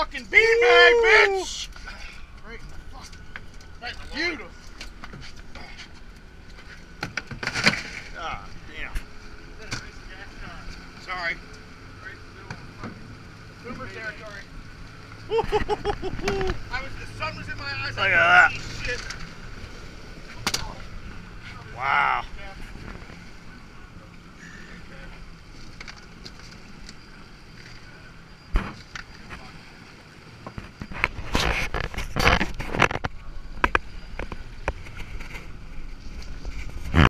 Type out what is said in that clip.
fucking beanbag, bitch! Right in the fucking... Right in the beautiful. Ah, damn. Sorry. Right in the middle of fucking boomer territory. The sun was in my eyes. Look at that. Shit. Wow.